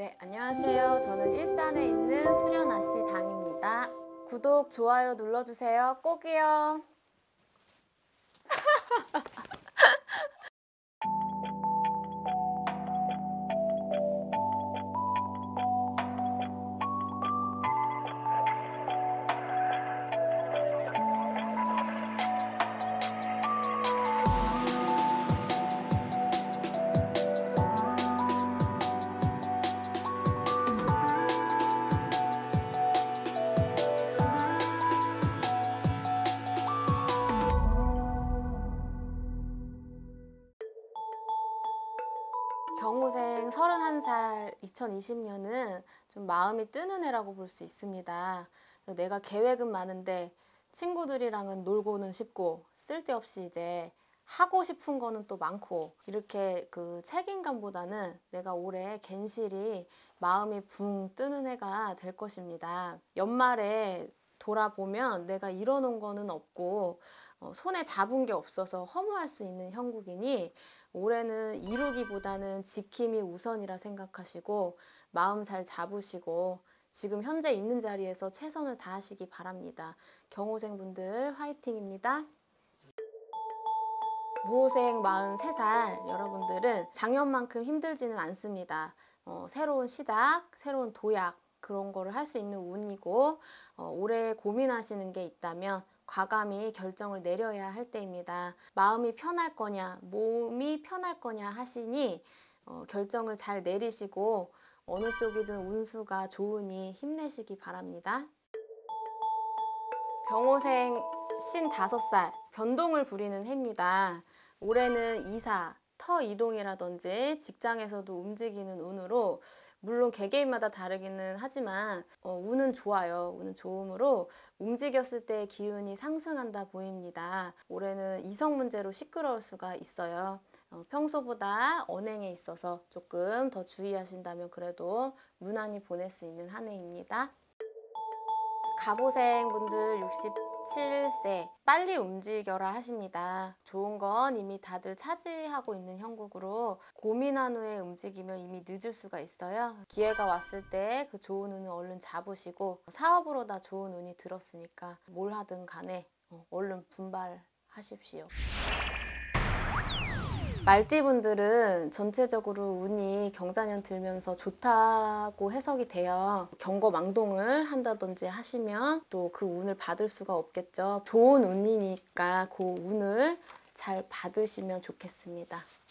네, 안녕하세요. 저는 일산에 있는 수련아씨 당입니다. 구독, 좋아요 눌러주세요. 꼭이요. 경호생 31살 2020년은 좀 마음이 뜨는 해라고 볼 수 있습니다. 내가 계획은 많은데 친구들이랑은 놀고는 싶고 쓸데없이 이제 하고 싶은 거는 또 많고 이렇게 그 책임감보다는 내가 올해 괜시리 마음이 붕 뜨는 해가 될 것입니다. 연말에 돌아보면 내가 이뤄놓은 거는 없고 손에 잡은 게 없어서 허무할 수 있는 형국이니 올해는 이루기보다는 지킴이 우선이라 생각하시고 마음 잘 잡으시고 지금 현재 있는 자리에서 최선을 다하시기 바랍니다. 경호생분들 화이팅입니다. 무호생 43살 여러분들은 작년만큼 힘들지는 않습니다. 새로운 시작, 새로운 도약 그런 거를 할 수 있는 운이고 올해 고민하시는 게 있다면 과감히 결정을 내려야 할 때입니다. 마음이 편할 거냐, 몸이 편할 거냐 하시니 결정을 잘 내리시고 어느 쪽이든 운수가 좋으니 힘내시기 바랍니다. 병호생 55살 변동을 부리는 해입니다. 올해는 이사, 터 이동이라든지 직장에서도 움직이는 운으로 물론 개개인마다 다르기는 하지만 운은 좋아요. 운은 좋으므로 움직였을 때 기운이 상승한다 보입니다. 올해는 이성 문제로 시끄러울 수가 있어요. 평소보다 언행에 있어서 조금 더 주의하신다면 그래도 무난히 보낼 수 있는 한 해입니다. 갑오생 분들 67세 빨리 움직여라 하십니다. 좋은 건 이미 다들 차지하고 있는 형국으로 고민한 후에 움직이면 이미 늦을 수가 있어요. 기회가 왔을 때 그 좋은 운을 얼른 잡으시고 사업으로 다 좋은 운이 들었으니까 뭘 하든 간에 얼른 분발하십시오. 말띠분들은 전체적으로 운이 경자년 들면서 좋다고 해석이 돼요. 경거망동을 한다든지 하시면 또 그 운을 받을 수가 없겠죠. 좋은 운이니까 그 운을 잘 받으시면 좋겠습니다.